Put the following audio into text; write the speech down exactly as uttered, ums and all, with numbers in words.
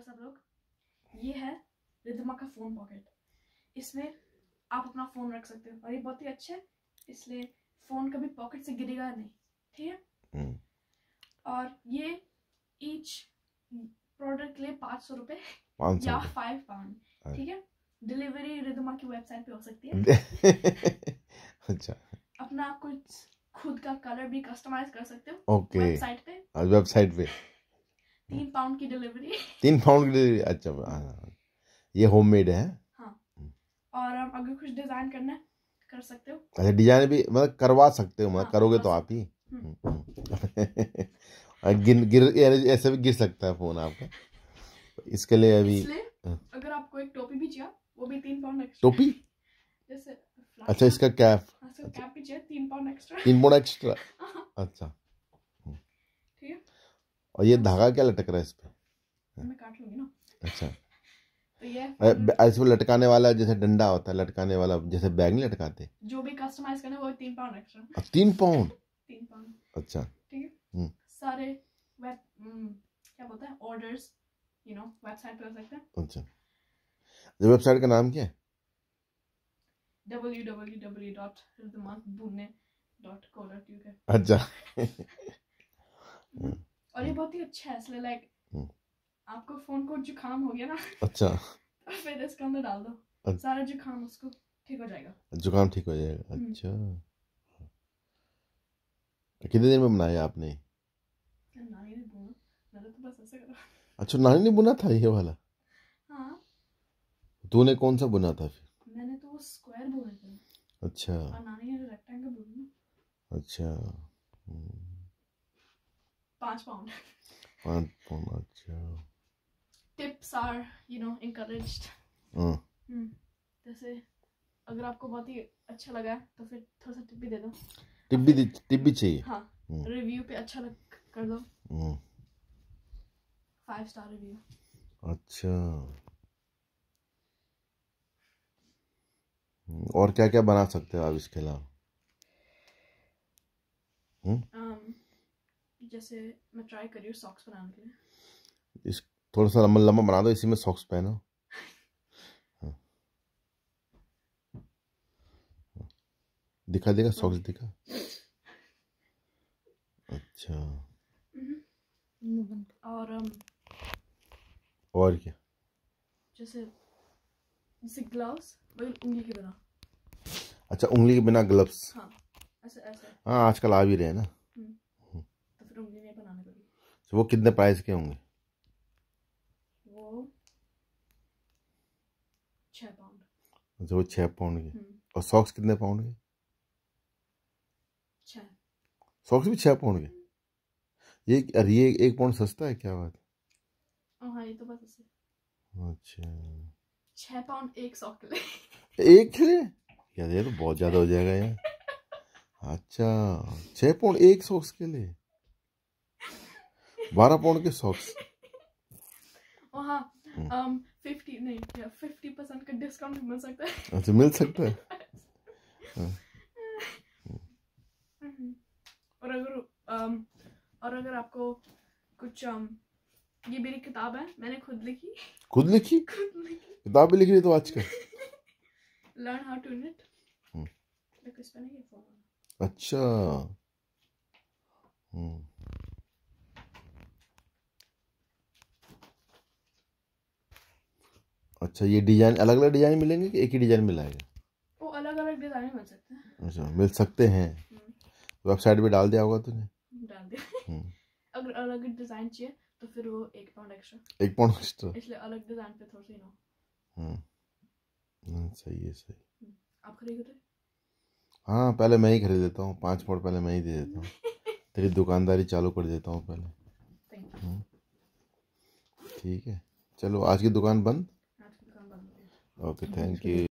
सब लोग, ये है रिदमा का फोन पॉकेट। इसमें आप अपना फोन रख सकते हो और ये बहुत ही अच्छा है, इसलिए फोन कभी पॉकेट से गिरेगा नहीं, ठीक है। और ये ईच प्रोडक्ट ले पाँच सौ रुपए या फाइव पाउंड, ठीक है। डिलीवरी रिदमा की वेबसाइट पे हो सकती है। अच्छा, अपना कुछ खुद का कलर भी कस्टमाइज कर सकते हो। ओके, वेबसाइट पे वेबसाइट पे तीन पाउंड की डिलीवरी। तीन पाउंड की डिलीवरी, अच्छा। ये होममेड है। हाँ, और um, अगर कुछ डिजाइन करना है कर सकते हो। अच्छा, डिजाइन भी मतलब करवा सकते हो, मतलब हाँ, करोगे तो आप ही। गिर गिर ऐसे भी गिर सकता है फोन आपका, इसके लिए अभी अगर आपको एक टोपी भी चाहिए वो भी तीन पाउंड एक्स्ट्रा। टोपी, जैसे अच्छा, इसका कैप, अच्छा, कैप भी चाहिए तीन पाउंड एक्स्ट्रा। तीन पाउंड एक्स्ट्रा, अच्छा, ठीक है। और ये धागा क्या लटक रहा है इस पे? मैं काट लूंगी ना। अच्छा, तो ये ऐसे लटकाने वाला जैसे डंडा होता है लटकाने वाला, जैसे बैग नहीं लटकाते, जो भी कस्टमाइज करना वो तीन पाउंड एक्स्ट्रा। तीन पाउंड तीन पाउंड, अच्छा, ठीक है। सारे वेब क्या बोलते हैं ऑर्डर्स, यू नो, वेबसाइट पे कर सकते हैं। अच्छा, वेबसाइट का नाम क्या है? डब्ल्यू डब्ल्यू डब्ल्यू डॉट रिदमा बुनने डॉट को डॉट यू के। अच्छा। और ये बहुत ही अच्छा है, इसलिए लाइक आपको फोन को जुकाम हो गया ना, अच्छा, तो फिर इसके अंदर डाल दो, अच्छा, सारा जुकाम उसको ठीक हो जाएगा, जुकाम ठीक हो जाएगा। अच्छा, कितने दिन में बनाया आपने? नानी ने बुना, मैंने तो बस ऐसे करा। अच्छा, नानी ने बुना था ये वाला? हाँ। तूने कौन सा बुना था फिर? मैंने तो वो स्क्वायर बुने थे। अच्छा, और नानी ने रेक्टेंगल बुना। अच्छा, पाँच पाउंड। पाँच पाउंड, अच्छा। Tips are you know encouraged. Hmm, जैसे अगर आपको बहुत ही अच्छा लगा तो फिर थोड़ा सा टिप भी दे दो। टिप भी टिप भी चाहिए? हाँ, रिव्यू पे अच्छा लग कर दो, फाइव स्टार रिव्यू। अच्छा, और क्या क्या बना सकते हो आप इसके अलावा? um, जैसे मैं ट्राई कर रही हूँ सॉक्स बनाने के लिए। इस थोड़ा सा लंबा लंबा बना दो, इसी में सॉक्स पहनो। हाँ। दिखा देगा सॉक्स दिखा। अच्छा, और um, और क्या? जैसे जैसे ग्लव्स वही उंगली के बिना। अच्छा, उंगली के बिना ग्लव्स। हाँ, ऐसे ऐसे। हाँ, आजकल आ भी रहे हैं ना। तो फिर उंगली नहीं बनाने पड़ेगी। तो वो कितने प्राइस के होंगे? वो छह पाउंड। अच्छा, वो छह पाउंड के। और सॉक्स कितने पाउंड के? छह। सॉक्स भी छह पाउंड के? ये अरे ये एक पाउंड सस्ता है क्या बात? हाँ, ये तो बस ऐसे। अच्छा, छह पाउंड एक सॉक के लिए। एक के लिए यार, ये तो बहुत ज्यादा हो जाएगा यार। अच्छा, छह पाउंड एक सॉक्स के लिए, बारह पाउंड के सॉक्स। हाँ, um, फिफ्टी नहीं या फिफ्टी परसेंट का डिस्काउंट मिल सकता है। अच्छा, मिल सकता है। और अगर um, और अगर आपको कुछ um, ये मेरी किताब है, मैंने खुद लिखी। खुद लिखी? खुद लिखी किताब भी लिख रही तो आजकल। Learn how to knit। इस पे नहीं है। अच्छा, हम्म, अच्छा, ये डिजाइन अलग अलग डिजाइन मिलेंगे कि एक ही डिजाइन मिलाएगा? वो अलग अलग डिजाइन मिल सकते हैं। अच्छा, मिल सकते हैं। वेबसाइट पे डाल दिया होगा तूने? डाल दिया। अगर अलग डिजाइन चाहिए तो फिर वो एक पाउंड एक्स्ट्रा। एक पाउंड एक्स्ट्रा, इसलिए अलग डिजाइन पे थोड़ा सा नो। हम्म, सही है, सही। आप खरीदोगे? हाँ, पहले मैं ही खरीद देता हूँ, पाँच पाउंड पहले मैं ही दे देता हूँ। तेरी दुकानदारी चालू कर देता हूँ पहले। ठीक है, चलो आज की दुकान बंद। आज की दुकान बंद। Okay, thank you.